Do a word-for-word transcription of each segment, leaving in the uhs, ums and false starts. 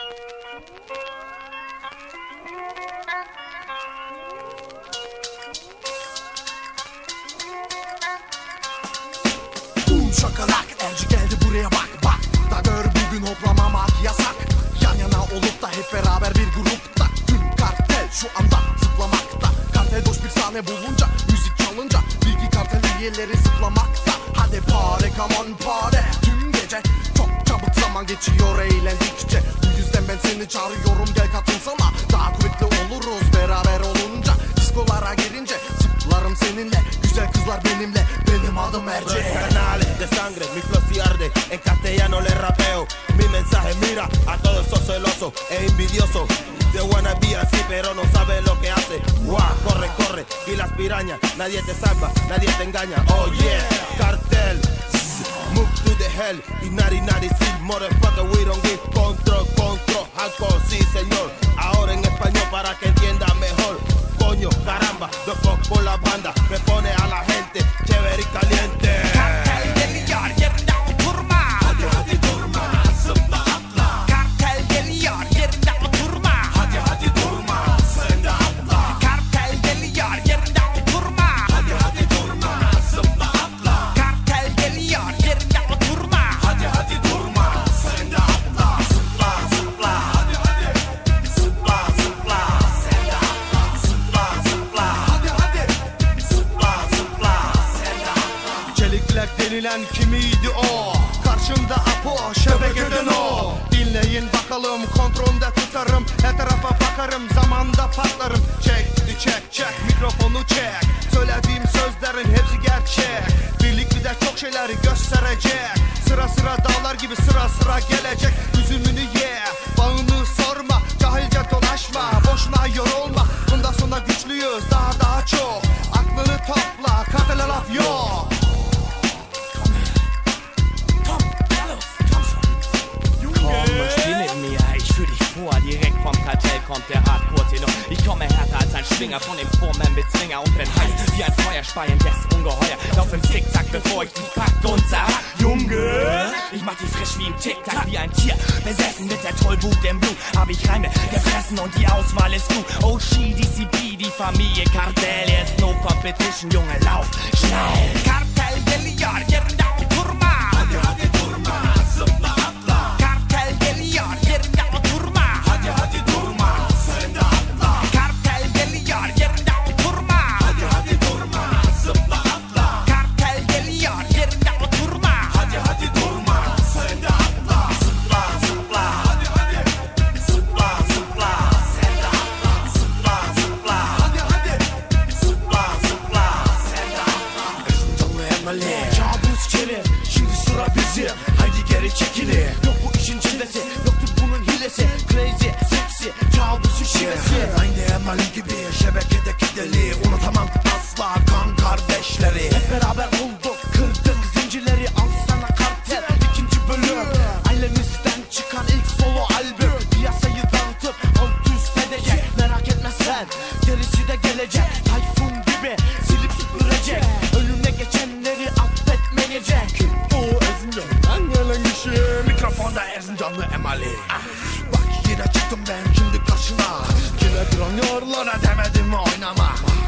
Şakalak elci geldi buraya bak bak. Da gör bugün hoplamamak yasak. Yan yana olup da hep beraber bir grupta. Tüm kartel şu anda zıplamakta. Kartel boş bir sahne bulunca, müzik çalınca bilgi kartel üyeleri zıplamakta. Hadi pare come on pare. Tüm gece çok çabuk zaman geçiyor eğlendikçe. Bu yüzden ben seni çağırıyorum, gel katılsana. Daha kuvvetli oluruz beraber olunca. Diskolara girince zıplarım seninle. Güzel kızlar benimle, benim adım Erce. De sangre, mi flow si arde, en castellano le rapeo. Mi mensaje mira a todos esos celosos e envidiosos. They wanna be así pero no sabe lo que hace. Wow, corre, corre, y las pirañas, nadie te salva, nadie te engaña. Oh yeah, cartel, zzz, move to the hell. Y nari nari sí, motherfucker, we don't give control, control, alcohol, sí señor. Ahora en español para que entienda mejor. Coño, caramba, loco por la banda, me pone a la gente chévere y caliente. Denilen kimiydi o? Karşımda Apo, şebekeden o. Dinleyin bakalım, kontrolde tutarım. Her tarafa bakarım, zamanda patlarım. Çek, çek, çek, mikrofonu çek. Söylediğim sözlerin hepsi gerçek. Birlikte de çok şeyleri gösterecek. Sıra sıra dağlar gibi sıra sıra gelecek. Üzümünü ye, bağını sorma. Cahilce dolaşma, boşuna yorulma. Bundan sonra güçlüyüz, daha daha çok. Aklını topla, kartele laf yok. Direkt vom Kartell kommt der Hardcore-Tenor. Ich komme härter als ein Schwinger von dem Foreman-Bezwinger und bin heiß wie ein feuerspeiendes Ungeheuer. Lauf im Zickzack, bevor ich dich pack und zerhack. Junge, ich mach die frisch wie ein Tic-Tac, wie ein Tier. Besessen mit der Tollwut im Blut. Hab ich Reime gefressen und die Auswahl ist gut. Oh, she, D C P, die Familie Kartell. Ist no competition, Junge, lauf schnell. Kartell geliyor, yerinde oturma. Hadi hadi durma, zıpla atla. Kartell geliyor, yerinde oturma. Hadi hadi durma, sen de atla. Kartel geliyor, yerinde oturma. Hadi hadi durma, zıpla atla. Kartel geliyor, yerinde oturma. Hadi hadi durma, sen de atla. Zıpla zıpla, hadi hadi. Zıpla zıpla, sen de atla. Zıpla zıpla, hadi hadi. Zıpla zıpla, sen de atla. Canlı emeli, kabus gelir. Şimdi sıra bizi, haydi geri çekili. Yok bu işin çilesi, yoktur bunun hilesi. Crazy, sexy, kabusun şivesi. Aynı emeli gibi şebekedeki deli. Unutamam asla kan kardeşleri. Hep beraber olduk, kırdık zincirleri. Al sana kartel, ikinci bölüm. Ailemizden çıkan ilk solo albüm. Piyasayı dağıtıp alt üst edecek. Merak etme sen, gerisi de gelecek. Tayfun gibi silip süpürecek. Önüne geçenleri affetmeyecek. O Erzincan'dan gelen kişi. Mikrofonda Erzincanlı Emali. Ah, bak yine çıktım ben şimdi karşına. Yine duramıyorlar, demedim oynama.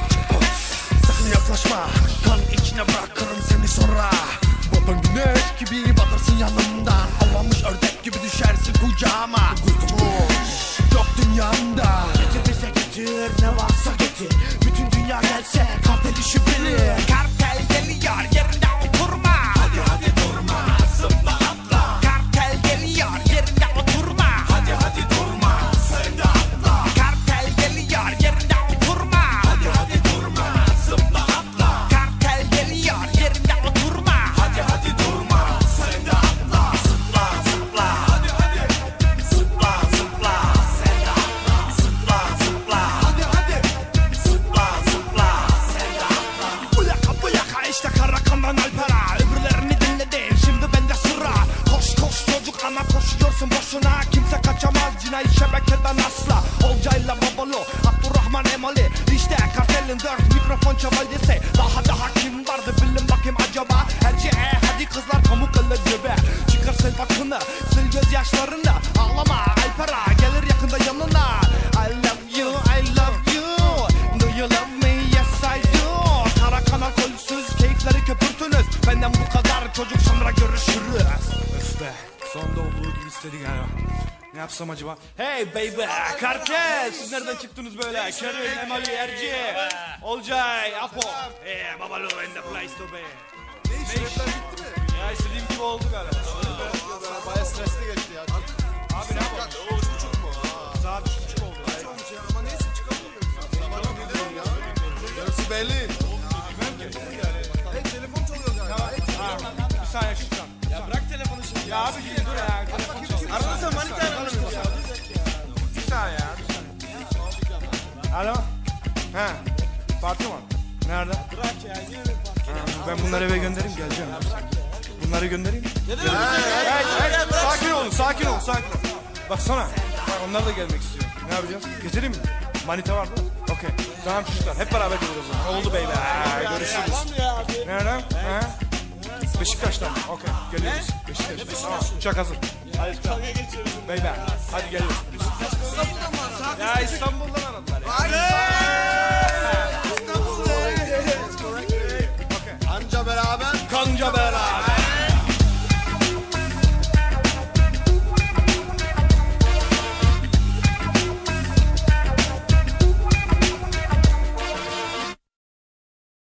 Sakın yaklaşma, kan içine bırakırım seni sonra. Batan güneş gibi batarsın yanımdan. Avlanmış ördek gibi düşersin kucağıma. Kurtuluş yok dünyamda. Getir bize getir, ne varsa getir. Bütün dünya gelse kartel işi bilir. Kartel geliyor, yerinde oturma. Hadi hadi durma, zıpla atla. Kartel geliyor, yerinde oturma. Hadi hadi durma, sen de atla. Kartel geliyor, yerinde oturma. Hadi hadi durma, zıpla atla. Kartel geliyor, yerinde oturma. Hadi hadi durma, sen de atla. Zıpla zıpla, hadi hadi. Zıpla zıpla, sen de atla. Zıpla zıpla, hadi hadi. Zıpla zıpla, sen de atla. Bu yaka bu yaka işte Karakan'dan Alper'a. Öbürlerini dinledin, şimdi bende sıra. Koş koş çocuk ama koşuyorsun boşuna. Kimse kaçamaz cinayet şebekeden asla. Olcayla Babalo, Abdurrahman Emali. İşte kartelin dört mikrofon şövalyesi. Daha daha kim vardı bilin bakayım acaba. Herce e hadi kızlar pamuk eller cebe. Çıkar sil bakını, sil gözyaşlarını. Ağlama Alper'a. Ne yapsam acaba? Hey baby, kartel! Siz nereden çıktınız böyle? Kerim, Emali, Erci, Olcay, Apo. Hey babalu in the place to be. Ne iş? Şerefler bitti mi? Ya istediğim gibi oldu galiba. Baya stresli geçti ya. Abi ne yapalım? Üç buçuk mu? Saat üç buçuk oldu. Kaç olmuş ya? Ama neyse çıkamıyoruz. Tamam gidelim ya. Yarısı belli. Hey telefon çalıyor galiba. Hey telefon. Bir saniye çıkacağım. Ya bırak telefonu şimdi. Ya abi gidin dur ya. Telefon çalıyor. Aranızda manita yapalım ya. Bir saniye ya. Bir saniye. Alo. He. Parti var. Nerede? Bırak ya yine bir parti. Ha, ben bunları eve göndereyim geleceğim. Bunları göndereyim. Hey, hey, sakin olun, sakin olun, sakin olun. Baksana, bak onlar da gelmek istiyor. Ne yapacağız? Getireyim mi? Manita var mı? Okey. Tamam çocuklar, hep beraber gidiyoruz o zaman. Oldu beyler. Ha, görüşürüz. Nereden? Ha? Beşiktaş'tan mı? Okey, geliyoruz. Beşiktaş'tan. Tamam, uçak hazır. Hadi çıkalım. Beyler, hadi geliyoruz. Ya İstanbul'dan